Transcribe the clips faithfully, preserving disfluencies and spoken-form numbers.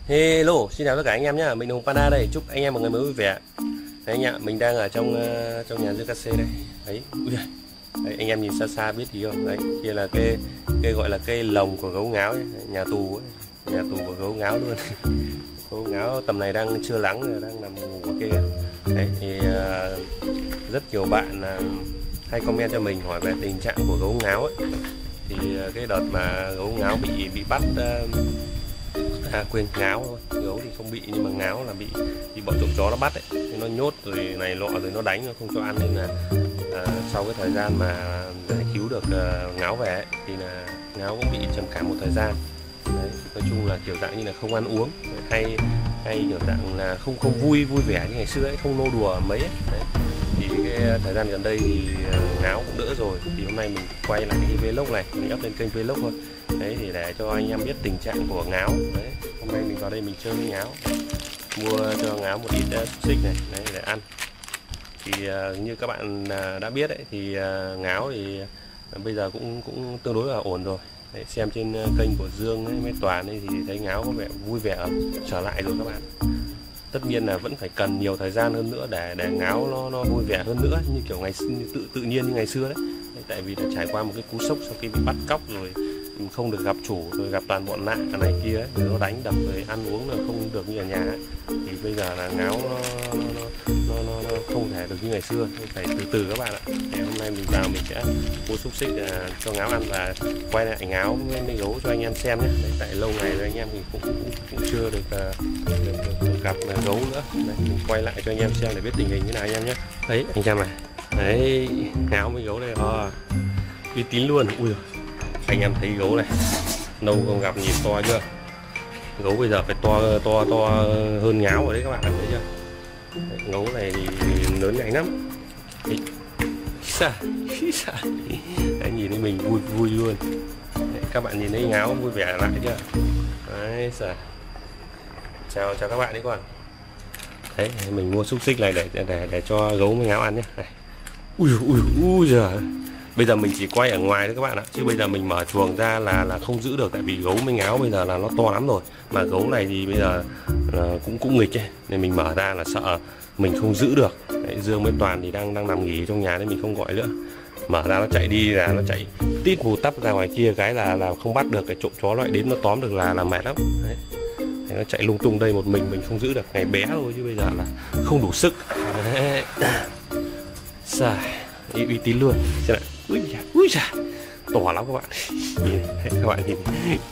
Hello, xin chào tất cả anh em nhé. Mình Hùng Panda đây. Chúc anh em một ngày mới vui vẻ. Đấy anh ạ, mình đang ở trong uh, trong nhà Dương ca xê đây. Đấy, ui giời. Đấy, anh em nhìn xa xa biết gì không? Đấy, kia là cây cây gọi là cây lồng của gấu ngáo ấy. Nhà tù ấy. Nhà tù của gấu ngáo luôn. Gấu ngáo tầm này đang chưa lắng, đang nằm ngủ ở kia. Đấy thì uh, rất nhiều bạn uh, hay comment cho mình hỏi về tình trạng của gấu ngáo ấy. Thì uh, cái đợt mà gấu ngáo bị bị bắt uh, À, quên, ngáo thôi, gấu thì không bị nhưng mà ngáo là bị bị bọn trộm chó nó bắt ấy, thì nó nhốt rồi này nọ rồi nó đánh, nó không cho ăn, nên là à, sau cái thời gian mà giải cứu được à, ngáo về ấy, thì là ngáo cũng bị trầm cảm một thời gian. Đấy, nói chung là kiểu dạng như là không ăn uống, hay hay kiểu dạng là không không vui vui vẻ như ngày xưa ấy, không nô đùa mấy ấy. Đấy. Thì cái thời gian gần đây thì ngáo cũng đỡ rồi, thì hôm nay mình quay lại cái vlog này, mình up lên kênh vlog thôi. Đấy thì để cho anh em biết tình trạng của ngáo. Đấy, hôm nay mình vào đây mình chơi với ngáo, mua cho ngáo một ít uh, xúc xích này đấy, để ăn. Thì uh, như các bạn uh, đã biết đấy, thì uh, ngáo thì uh, bây giờ cũng cũng tương đối là ổn rồi. Đấy, xem trên uh, kênh của Dương ấy, với Toàn ấy, thì thấy ngáo có vẻ vui vẻ trở lại rồi các bạn. Tất nhiên là vẫn phải cần nhiều thời gian hơn nữa để để ngáo nó nó vui vẻ hơn nữa, như kiểu ngày như tự tự nhiên như ngày xưa đấy. Đấy, tại vì đã trải qua một cái cú sốc sau khi bị bắt cóc rồi, không được gặp chủ, rồi gặp toàn bọn lạ cái này kia ấy, rồi nó đánh đập, rồi ăn uống là không được như ở nhà ấy. Thì bây giờ là ngáo nó nó, nó, nó, nó không thể được như ngày xưa, phải từ từ các bạn ạ. Thì hôm nay mình vào mình sẽ mua xúc xích uh, cho ngáo ăn và quay lại ngáo với, với gấu cho anh em xem nhé. Đấy, tại lâu ngày rồi anh em thì cũng cũng, cũng chưa được, uh, được, được, được gặp uh, gấu nữa. Đấy, mình quay lại cho anh em xem để biết tình hình như nào anh em nhé. Đấy anh xem này, đấy ngáo với gấu đây, à, uy tín luôn. Ui giời, anh em thấy gấu này lâu không gặp, nhìn to chưa? Gấu bây giờ phải to to to hơn ngáo rồi đấy các bạn, thấy chưa? Đấy, gấu này thì lớn nhanh lắm. Đấy, đấy, nhìn thấy mình vui vui luôn. Đấy, các bạn nhìn thấy ngáo vui vẻ lại chưa? Đấy, chào chào các bạn đấy các bạn. Đấy, mình mua xúc xích này để để để cho gấu với ngáo ăn nhé. Này. Ui ui ui giời. Bây giờ mình chỉ quay ở ngoài thôi các bạn ạ, chứ bây giờ mình mở chuồng ra là là không giữ được, tại vì gấu với ngáo bây giờ là nó to lắm rồi, mà gấu này thì bây giờ uh, cũng cũng nghịch ấy, nên mình mở ra là sợ mình không giữ được. Đấy, Dương với Toàn thì đang đang nằm nghỉ trong nhà nên mình không gọi nữa. Mở ra nó chạy đi là nó chạy tít mù tắp ra ngoài kia cái là là không bắt được, cái trộm chó loại đến nó tóm được là là mệt lắm. Đấy. Đấy, nó chạy lung tung đây một mình mình không giữ được, ngày bé thôi chứ bây giờ là không đủ sức. Xài uy tín luôn. Xem này. Ui da, ui da, to lắm các bạn. Nhìn, các bạn nhìn.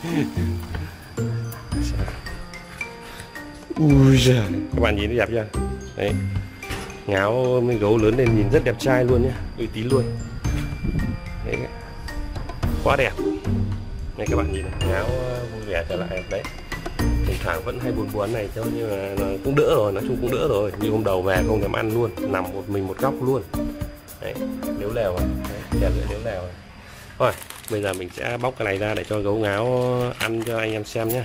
Ui da, các bạn nhìn thấy đẹp chưa? Đấy, ngáo với gấu lớn lên nhìn rất đẹp trai luôn nhá, uy tín luôn. Đấy, quá đẹp. Này các bạn nhìn này, ngáo vui vẻ trở lại đấy. Thỉnh thoảng vẫn hay buồn buồn này thôi, nhưng mà cũng đỡ rồi, nói chung cũng đỡ rồi. Như hôm đầu về không thèm ăn luôn, nằm một mình một góc luôn. Đấy, nếu lèo rồi, chè lưỡi nếu lèo rồi. Thôi, bây giờ mình sẽ bóc cái này ra để cho gấu ngáo ăn cho anh em xem nhé.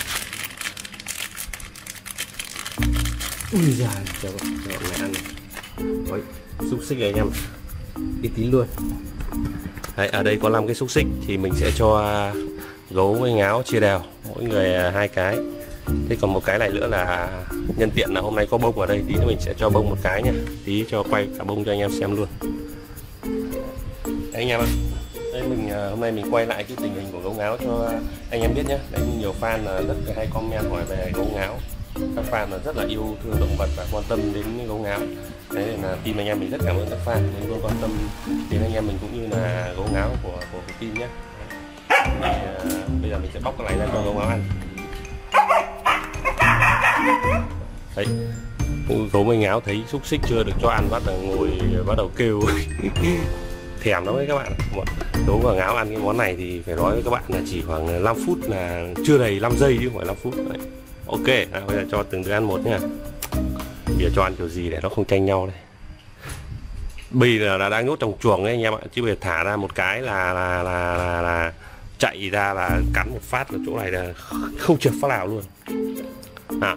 Ui giời, cho bọn này ăn. Ôi, xúc xích này anh em, uy tín luôn. Đấy, ở đây có năm cái xúc xích thì mình sẽ cho gấu với ngáo chia đều, mỗi người hai cái. Thế còn một cái này nữa là nhân tiện là hôm nay có bông ở đây, tí nữa mình sẽ cho bông một cái nha, tí cho quay cả bông cho anh em xem luôn. Đấy anh em ạ, đây mình hôm nay mình quay lại cái tình hình của gấu ngáo cho anh em biết nhé. Đấy, nhiều fan là rất hay comment hỏi về gấu ngáo, các fan là rất là yêu thương động vật và quan tâm đến gấu ngáo. Đấy là team anh em mình rất cảm ơn các fan nên luôn quan tâm đến anh em mình cũng như là gấu ngáo của của, của team nhé. Thì, uh, bây giờ mình sẽ bóc cái này ra cho gấu ngáo ăn. Đấy, gấu với ngáo thấy xúc xích chưa được cho ăn bắt đầu ngồi bắt đầu kêu thèm lắm đấy các bạn. Gấu và ngáo ăn cái món này thì phải nói với các bạn là chỉ khoảng năm phút, là chưa đầy năm giây chứ không phải năm phút. Đấy. Ok, à, bây giờ cho từng đứa ăn một nha. Bây giờ cho ăn kiểu gì để nó không tranh nhau đây. Bây giờ là đang nhốt trong chuồng đấy anh em ạ, chứ bây giờ thả ra một cái là là là, là, là chạy ra là cắn một phát ở chỗ này là không trượt phát nào luôn. À.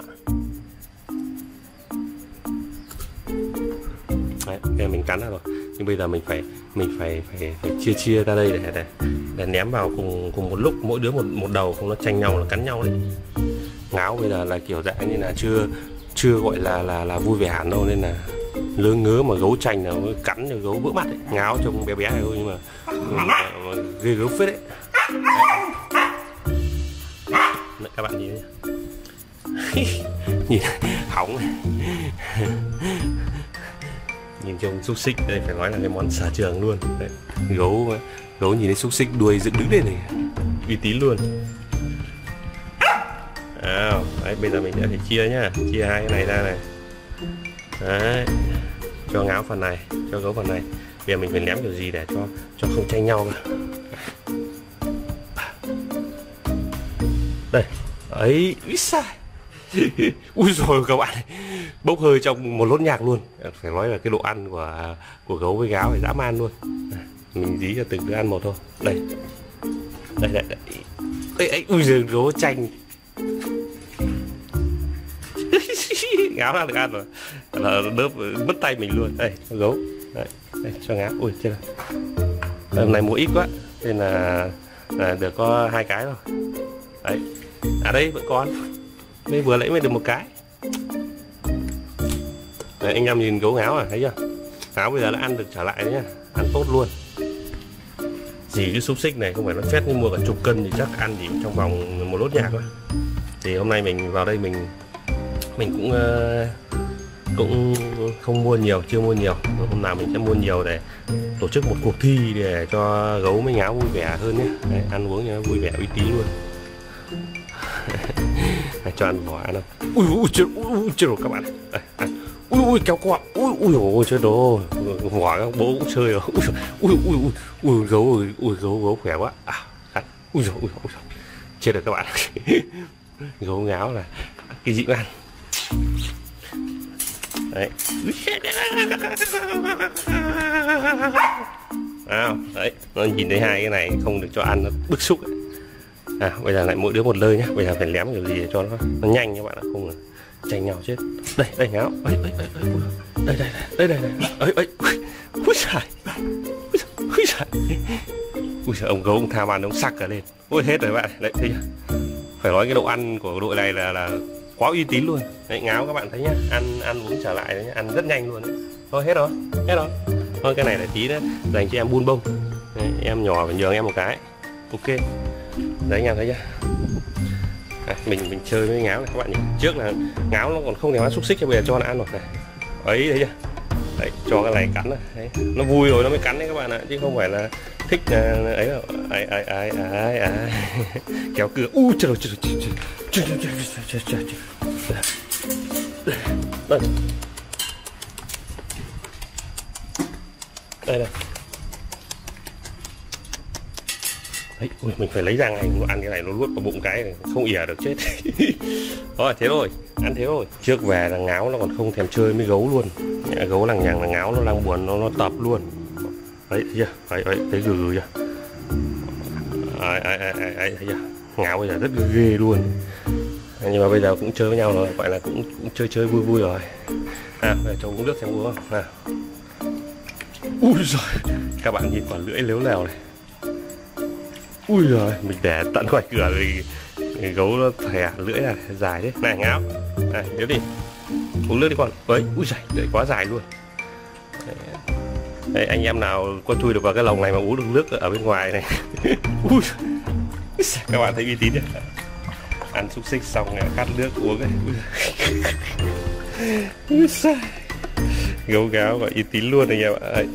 Đấy, okay, mình cắn ra rồi, nhưng bây giờ mình phải mình phải phải, phải chia chia ra đây để để để ném vào cùng cùng một lúc, mỗi đứa một một đầu, không nó tranh nhau là cắn nhau đấy. ngáo bây giờ là kiểu dạng như là chưa chưa gọi là là là vui vẻ hẳn đâu, nên là lứa ngứa mà gấu chành là cắn cho gấu vỡ mắt ấy. Ngáo trông bé bé này thôi nhưng mà, mà, mà ghê gớm phết đấy. Đấy, các bạn nhìn nhìn hỏng nhìn trông xúc xích đây, phải nói là cái món sở trường luôn đấy. Gấu gấu nhìn thấy xúc xích đuôi dựng đứng lên này uy tín luôn. À, đấy, bây giờ mình sẽ phải chia nhá, chia hai cái này ra này. Đấy, cho ngáo phần này, cho gấu phần này. Bây giờ mình phải ném kiểu gì để cho cho không tranh nhau cả. Đây, ấy, úi sai. Ui rồi các bạn, bốc hơi trong một lốt nhạc luôn. Phải nói là cái độ ăn của của gấu với gáo phải dã man luôn. Mình dí cho từng đứa ăn một thôi. Đây, đây, đây, đây. Ê, ê, ui giời, gấu chanh. Ngáo ra được ăn rồi, là đớp mất tay mình luôn. Đây, gấu. Đây, đây, cho ngáo. Ui chết rồi. Hôm nay mua ít quá, nên là, là được có hai cái thôi. Đấy, à đây vẫn còn. Mới vừa lấy mới được một cái. Đấy, anh em nhìn gấu ngáo à, thấy chưa? Ngáo bây giờ đã ăn được trở lại đấy nhá, ăn tốt luôn. Gì cái xúc xích này không phải nó phét, nhưng mua cả chục cân thì chắc ăn chỉ trong vòng một lốt nhạc thôi. Thì hôm nay mình vào đây mình mình cũng uh, cũng không mua nhiều, chưa mua nhiều. Hôm nào mình sẽ mua nhiều để tổ chức một cuộc thi để cho gấu với ngáo vui vẻ hơn nhé. Đấy, ăn uống cho nó vui vẻ uy tín luôn. Cho ăn vỏ ăn không? Ui ui chết, ui chết rồi các bạn. Đây, ăn. Ui ui kéo quạ. Ui ui ôi chết rồi. Vỏ các bố cũng chơi rồi. Ui ui ui ui, ui gấu ui, ui gấu gấu khỏe quá. À, ăn. Ui rồi ui ui. Chết rồi các bạn. Gấu ngáo là cái gì cũng ăn. Đấy. À, đấy, nó nhìn thấy hai cái này không được cho ăn, nó bức xúc ấy. À, bây giờ lại mỗi đứa một lơi nhá. Bây giờ phải ném kiểu gì để cho nó, nó nhanh các bạn ạ, không là tranh nhau chết. Đây, đây ngáo. Đây, đây, đây, đây, đây, đây, đây, đây, đây, đây, ui giời, ui giời, ui giời, ông gấu ông tham ăn ông sặc cả lên, ôi hết rồi bạn. Đấy, thấy chưa? Phải nói cái độ ăn của đội này là là quá uy tín luôn. Đấy, ngáo các bạn thấy nhá, ăn ăn uống trở lại đấy nhá, ăn rất nhanh luôn đấy. Thôi hết rồi, hết rồi. Thôi cái này là tí nữa dành cho em bun bông. Đấy, em nhỏ phải nhường em một cái. Ok. Đấy anh em thấy chưa? À, mình mình chơi với ngáo này các bạn nhìn. Trước là ngáo nó còn không thèm ăn xúc xích, bây giờ cho nó ăn rồi này. Ấy thấy chưa? Đấy, cho cái này cắn này. Đấy, nó vui rồi nó mới cắn đấy các bạn ạ, chứ không phải là thích là ấy đâu. Ai ai ai ai ai. Kéo cửa. U trời trời trời trời trời trời trời trời. Đây. Đây đây. Đấy, ui, mình phải lấy ra ngay, ăn cái này nó luốt vào bụng cái này, không ỉa được chết. Thôi thế rồi, ăn thế rồi. Trước về là ngáo nó còn không thèm chơi với gấu luôn. Nhà gấu lằng nhằng là ngáo nó đang buồn, nó nó tập luôn. Đấy, thấy chưa? Đấy, đấy, thấy gừ gừ chưa? Đấy, đấy, đấy, đấy, thấy chưa? Ngáo bây giờ rất ghê luôn. Nhưng mà bây giờ cũng chơi với nhau rồi, gọi là cũng, cũng chơi chơi vui vui rồi. À, bây giờ cho uống nước xem uống không? À. Ui giời, các bạn nhìn quả lưỡi lếu lèo này. Ui giời, mình để tận ngoài cửa thì, thì gấu nó thè lưỡi là dài thế. Này ngáo, này nếu đi uống nước đi con. Đấy, ui giời, lưỡi quá dài luôn. Đấy, anh em nào con chui được vào cái lồng này mà uống được nước ở bên ngoài này. Ui, các bạn thấy uy tín chưa? Ăn xúc xích xong khát nước uống này. Ui giời, gấu gáo và uy tín luôn anh em ạ. Đấy,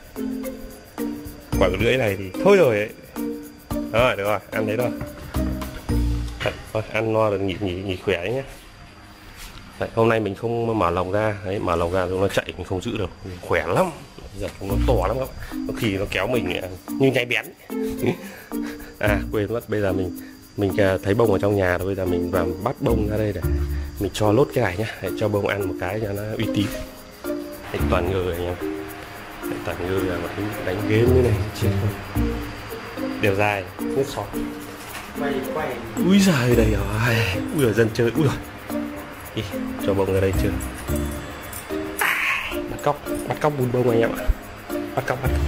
quả lưỡi này thì thôi rồi ấy. Rồi được rồi, ăn đấy thôi. Thôi ăn no được nghỉ nghỉ nghỉ khỏe nhé. Đấy, hôm nay mình không mở lồng ra, đấy, mở lồng ra rồi nó chạy mình không giữ được, khỏe lắm. Giờ nó to lắm các bạn, có khi nó kéo mình như nhai bén. À quên mất, bây giờ mình mình thấy bông ở trong nhà rồi, bây giờ mình vào bắt bông ra đây để mình cho lốt cái này nhá, để cho bông ăn một cái cho nó uy tín. Đấy, toàn ngừ này nha, toàn ngừ là đánh, đánh game như này chết không. Đều dài, nước sọt. Quay quay. Úi giời đây rồi. Ui giời, dân chơi. Ui giời. Ý, cho bông ra đây chưa. À, bắt cóc, bắt cóc bùn bông anh em ạ. Bắt cóc, bắt cóc.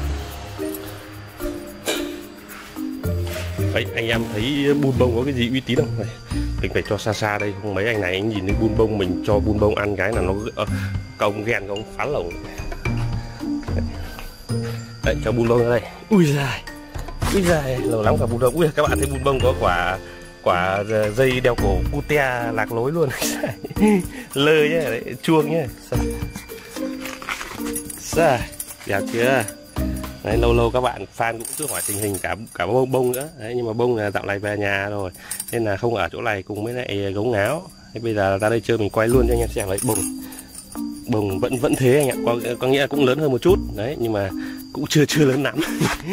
Đấy, anh em thấy bùn bông có cái gì uy tín không? Này, mình phải cho xa xa đây, không mấy anh này anh nhìn thấy bun bông mình cho bun bông ăn cái là nó uh, công ghen công phá lồng. Đấy, cho bun bông ra đây. Ui giời, ui giời, lâu lắm cả bun bông. Ui, các bạn thấy bun bông có quả quả dây đeo cổ cute lạc lối luôn. Lơ nhá, đấy, chuông nhá. Sao? Đẹp chưa? Đấy, lâu lâu các bạn fan cũng cứ hỏi tình hình cả cả bông bông nữa. Đấy, nhưng mà bông là dạo này về nhà rồi nên là không ở chỗ này cùng với lại gấu ngáo. Thế bây giờ ra đây chơi mình quay luôn cho anh em xem. Đấy, bông bông vẫn vẫn thế anh ạ, có, có nghĩa là cũng lớn hơn một chút đấy, nhưng mà cũng chưa chưa lớn lắm.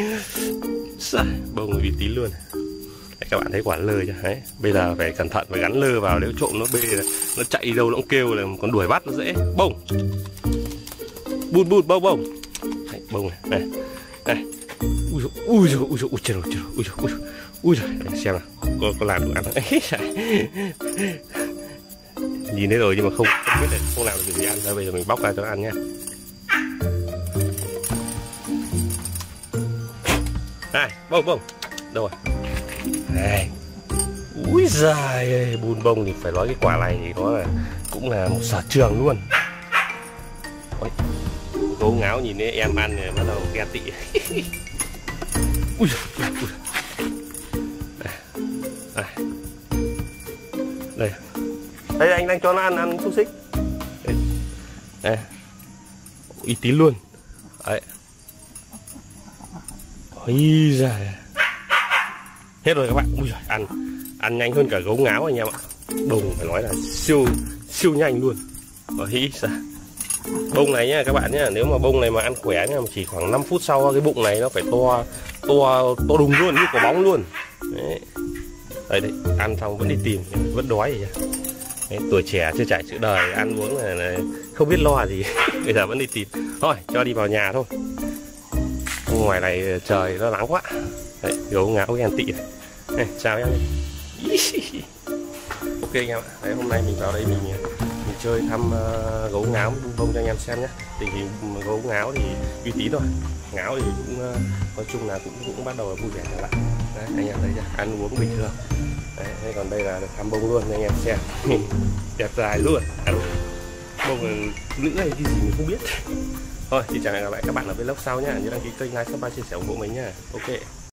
Bông uy tín luôn. Đấy, các bạn thấy quả lơ chưa? Đấy, bây giờ phải cẩn thận, phải gắn lơ vào, nếu trộm nó bê nó chạy đi đâu nó cũng kêu, là còn đuổi bắt nó dễ. Bông bút bút bông bông. Đấy, bông này này này. Ui dồi, ui dồi, ui dồi, ui trời ui trời ui trời ui trời ui trời. Để xem nào, có có làm được ăn không? Nhìn thấy rồi nhưng mà không không biết là không làm được gì ăn. Thôi bây giờ mình bóc ra cho nó ăn nha. Này, bông bông đâu rồi? Này, ui giời, bùn bông thì phải nói cái quả này thì nó là cũng là một sở trường luôn. Ôi, gấu ngáo nhìn thấy em ăn này bắt đầu ghen tị. Ui, ui, ui. Đây. Đây. Đây anh đang cho nó ăn ăn xúc xích. Đây. Đây. Uy tín luôn. Đấy. Ôi giời. Hết rồi các bạn. Ui giời, ăn ăn nhanh hơn cả gấu ngáo anh em ạ. Bông phải nói là siêu siêu nhanh luôn. Ôi giời. Bông này nha các bạn nhá, nếu mà bông này mà ăn khỏe nhá, chỉ khoảng năm phút sau cái bụng này nó phải to to to đùng luôn, như quả bóng luôn. Đấy. Đây, đấy, ăn xong vẫn đi tìm, vẫn đói vậy. Đấy, tuổi trẻ chưa trải chữ đời, ăn uống là, là không biết lo gì. Bây giờ vẫn đi tìm. Thôi cho đi vào nhà thôi. Ngoài này trời nó nắng quá. Đấy, gấu ngáo ghen tị này. Này, chào em đi. Ok anh em ạ. Đấy, hôm nay mình vào đây mình mình chơi thăm uh, gấu ngáo bung bông cho anh em xem nhé. Tình hình gấu ngáo thì uy tín rồi. Ngáo thì cũng uh, nói chung là cũng cũng bắt đầu vui vẻ trở lại. Đấy, anh em thấy chưa? Ăn uống bình thường. Đấy, còn đây là được thăm bông luôn anh em xem. Đẹp dài luôn. Ăn bông là nữ hay cái gì mình không biết. Thôi, xin chào và hẹn gặp lại các bạn ở vlog sau nhá. Nhớ đăng ký kênh, like, subscribe, chia sẻ ủng hộ mình nhá. Ok.